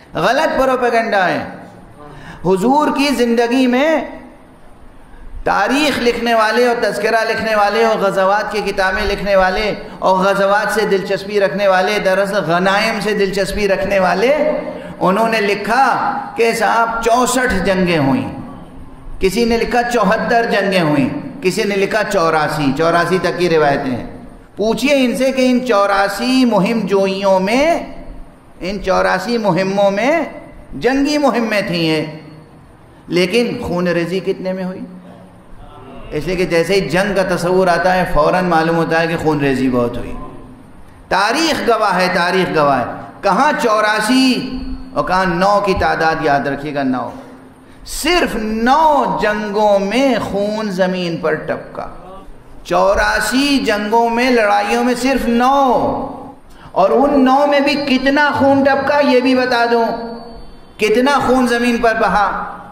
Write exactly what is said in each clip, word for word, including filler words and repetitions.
غلط پروپیگنڈا ہے۔ حضور کی زندگی میں تاریخ لکھنے والے اور تذکرہ لکھنے والے اور غزوات کی کتابیں لکھنے والے اور غزوات سے دلچسپی رکھنے والے، دراصل غنائم سے دلچسپی رکھنے والے، انہوں نے لکھا کہ صاحب چونسٹھ جنگیں ہوئیں، کسی نے لکھا چوہتر جنگیں ہوئیں، کسی نے لکھا چوراسی چوراسی تک کی روایتیں ہیں۔ پوچھئے ان سے کہ ان چوراسی مہم جوئیوں میں، ان چوراسی مہموں میں جنگی مہمیں تھیں یہ، لیکن خون ریزی کتنے میں ہوئی؟ اس لیے کہ جیسے ہی جنگ کا تصور آتا ہے فوراً معلوم ہوتا ہے کہ خون ریزی بہت ہوئی۔ تاریخ گواہ ہے، تاریخ گواہ ہے، کہاں چوراسی اور کہاں نو کی تعداد، یاد رکھیے گا نو، صرف نو جنگوں میں خون زمین پر ٹپکا، چوراسی جنگوں میں، لڑائیوں میں صرف نو، اور ان نو میں بھی کتنا خون ٹپکا یہ بھی بتا دوں، کتنا خون زمین پر بہا،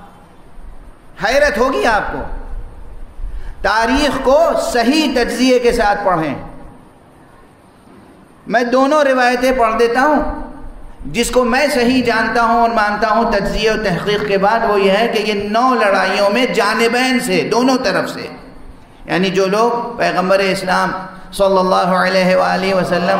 حیرت ہوگی آپ کو۔ تاریخ کو صحیح تجزیے کے ساتھ پڑھیں۔ میں دونوں روایتیں پڑھ دیتا ہوں، جس کو میں صحیح جانتا ہوں اور مانتا ہوں تجزیے اور تحقیق کے بعد، وہ یہ ہے کہ یہ نو لڑائیوں میں جانبین سے، دونوں طرف سے، یعنی جو لوگ پیغمبر اسلام صلی اللہ علیہ وآلہ وسلم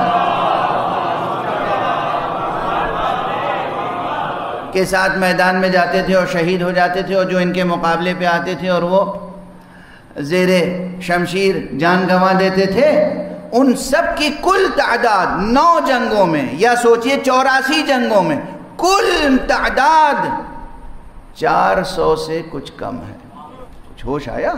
کے ساتھ میدان میں جاتے تھے اور شہید ہو جاتے تھے، اور جو ان کے مقابلے پہ آتے تھے اور وہ زیر شمشیر جان گنوا دیتے تھے، ان سب کی کل تعداد نو جنگوں میں، یا سوچئے چوراسی جنگوں میں، کل تعداد چار سو سے کچھ کم ہے۔ کچھ ہوش آیا؟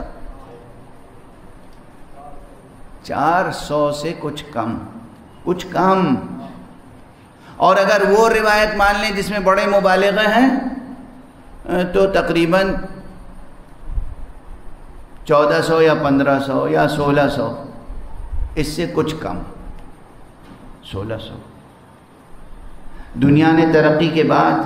چار سو سے کچھ کم، کچھ کم۔ اور اگر وہ روایت مان لیں جس میں بڑے مبالغے ہیں تو تقریباً چودہ سو یا پندرہ سو یا سولہ سو، اس سے کچھ کم، سولہ سو۔ دنیا نے ترقی کے بعد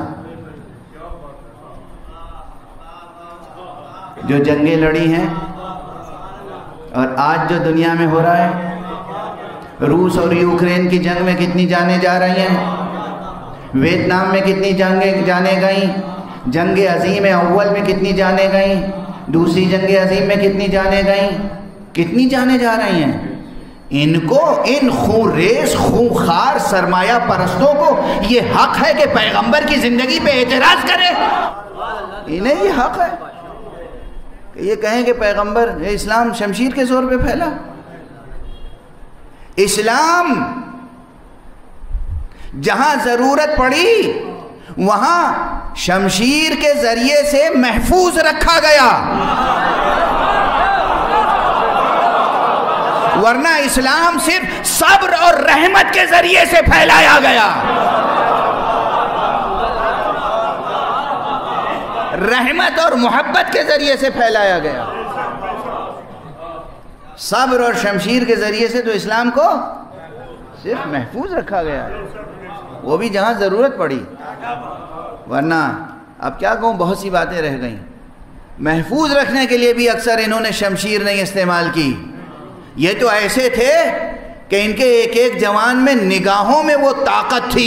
جو جنگیں لڑی ہیں، اور آج جو دنیا میں ہو رہا ہے، روس اور یوکرین کی جنگ میں کتنی جانیں جا رہی ہیں، ویتنام میں کتنی جنگیں جانیں گئیں، جنگ عظیم اول میں کتنی جانیں گئیں، دوسری جنگ عظیم میں کتنی جانیں گئیں، کتنی جانیں جا رہی ہیں۔ ان کو، ان خون ریز خونخوار سرمایہ پرستوں کو یہ حق ہے کہ پیغمبر کی زندگی پہ اعتراض کرے؟ انہیں یہ حق ہے کہ یہ کہیں کہ پیغمبر اسلام شمشیر کے زور پہ پھیلا؟ اسلام جہاں ضرورت پڑی وہاں شمشیر کے ذریعے سے محفوظ رکھا گیا، ورنہ اسلام صرف صبر اور رحمت کے ذریعے سے پھیلایا گیا، رحمت اور محبت کے ذریعے سے پھیلایا گیا۔ صبر اور شمشیر کے ذریعے سے تو اسلام کو صرف محفوظ رکھا گیا، وہ بھی جہاں ضرورت پڑی، ورنہ اب کیا کہوں، بہت سی باتیں رہ گئیں۔ محفوظ رکھنے کے لیے بھی اکثر انہوں نے شمشیر نہیں استعمال کی۔ یہ تو ایسے تھے کہ ان کے ایک ایک جوان میں نگاہوں میں وہ طاقت تھی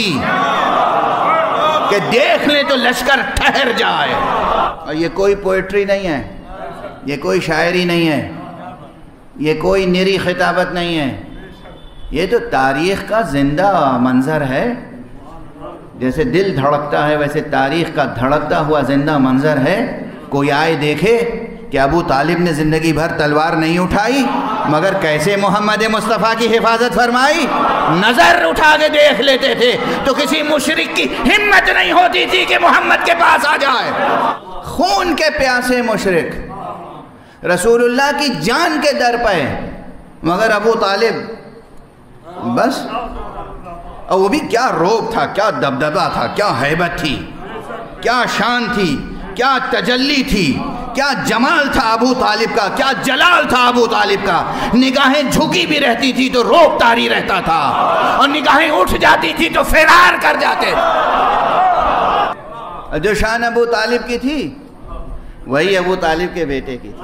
کہ دیکھ لیں تو لشکر ٹھہر جائے۔ اور یہ کوئی پوئٹری نہیں ہے، یہ کوئی شاعری نہیں ہے، یہ کوئی نری خطابت نہیں ہے، یہ تو تاریخ کا زندہ منظر ہے۔ جیسے دل دھڑکتا ہے ویسے تاریخ کا دھڑکتا ہوا زندہ منظر ہے۔ کوئی آئے دیکھے کہ ابو طالب نے زندگی بھر تلوار نہیں اٹھائی، مگر کیسے محمد مصطفیٰ کی حفاظت فرمائی، نظر اٹھا کے دیکھ لیتے تھے تو کسی مشرک کی ہمت نہیں ہوتی تھی کہ محمد کے پاس آ جائے۔ خون کے پیاسے مشرک رسول اللہ کی جان کے در پہ، مگر ابو طالب بس، اور وہ بھی کیا روب تھا، کیا دبدبہ تھا، کیا ہیبت تھی، کیا شان تھی، کیا تجلی تھی، کیا جمال تھا ابو طالب کا، کیا جلال تھا ابو طالب کا۔ نگاہیں جھکی بھی رہتی تھی تو روب طاری رہتا تھا، اور نگاہیں اٹھ جاتی تھی تو فرار کر جاتے۔ جو شان ابو طالب کی تھی وہی ابو طالب کے بیٹے کی تھی۔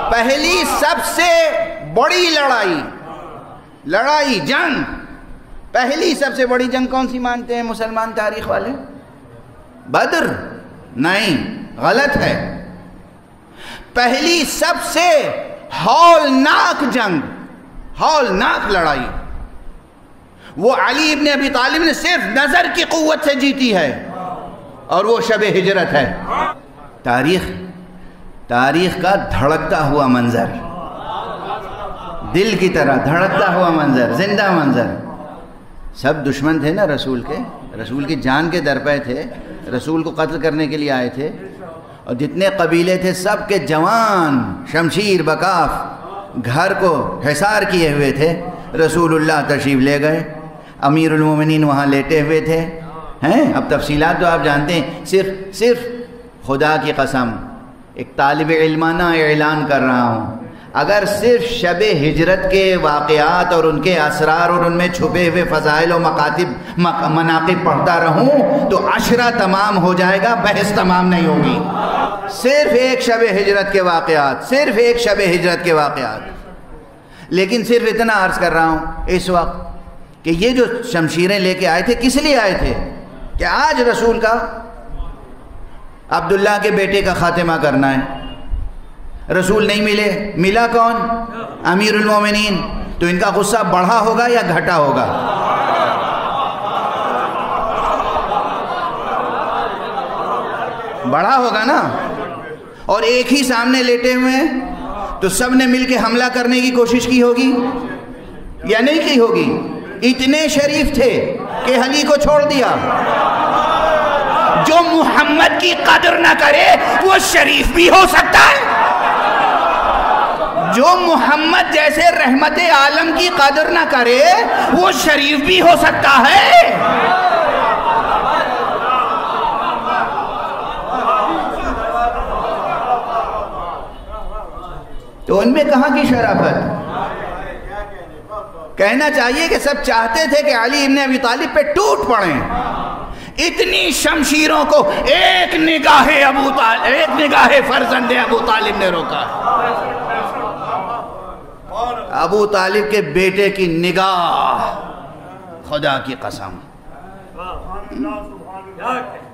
پہلی سب سے بڑی لڑائی، لڑائی جنگ پہلی سب سے بڑی جنگ کون سی مانتے ہیں مسلمان تاریخ والے؟ بدر؟ نہیں، غلط ہے۔ پہلی سب سے ہولناک جنگ، ہولناک لڑائی، وہ علی ابن ابی طالب نے صرف نظر کی قوت سے جیتی ہے، اور وہ شب ہجرت ہے۔ تاریخ تاریخ کا دھڑکتا ہوا منظر، دل کی طرح دھڑکتا ہوا منظر، زندہ منظر۔ سب دشمن تھے نا رسول کے، رسول کی جان کے درپے تھے، رسول کو قتل کرنے کے لیے آئے تھے، اور جتنے قبیلے تھے سب کے جوان شمشیر بکاف گھر کو حصار کیے ہوئے تھے۔ رسول اللہ تشریف لے گئے، امیر المومنین وہاں لیٹے ہوئے تھے ہیں۔ اب تفصیلات تو آپ جانتے ہیں، صرف صرف خدا کی قسم ایک طالب علمانہ اعلان کر رہا ہوں، اگر صرف شب ہجرت کے واقعات اور ان کے اسرار اور ان میں چھپے ہوئے فضائل و مکاتب مناقب پڑھتا رہوں تو عشرہ تمام ہو جائے گا، بحث تمام نہیں ہوگی۔ صرف ایک شب ہجرت کے واقعات، صرف ایک شب ہجرت کے واقعات۔ لیکن صرف اتنا عرض کر رہا ہوں اس وقت کہ یہ جو شمشیریں لے کے آئے تھے کس لیے آئے تھے؟ کہ آج رسول کا عبداللہ کے بیٹے کا خاتمہ کرنا ہے۔ رسول نہیں ملے، ملا کون؟ امیر المومنین۔ تو ان کا غصہ بڑھا ہوگا یا گھٹا ہوگا؟ بڑھا ہوگا نا۔ اور ایک ہی سامنے لیٹے ہوئے ہیں تو سب نے مل کے حملہ کرنے کی کوشش کی ہوگی یا نہیں کی ہوگی؟ اتنے شریف تھے کہ علی کو چھوڑ دیا۔ جو محمد کی قدر نہ کرے وہ شریف بھی ہو سکتا ہے، جو محمد جیسے رحمت عالم کی قدر نہ کرے وہ شریف بھی ہو سکتا ہے۔ تو ان میں کہاں کی شرافت؟ کہنا چاہیے کہ سب چاہتے تھے کہ علی ابن ابی طالب پہ ٹوٹ پڑیں۔ اتنی شمشیروں کو ایک نگاہ ابو طالب ایک نگاہ فرزند ابو طالب نے روکا۔ ابو طالب کے بیٹے کی نگاہ، خدا کی قسم۔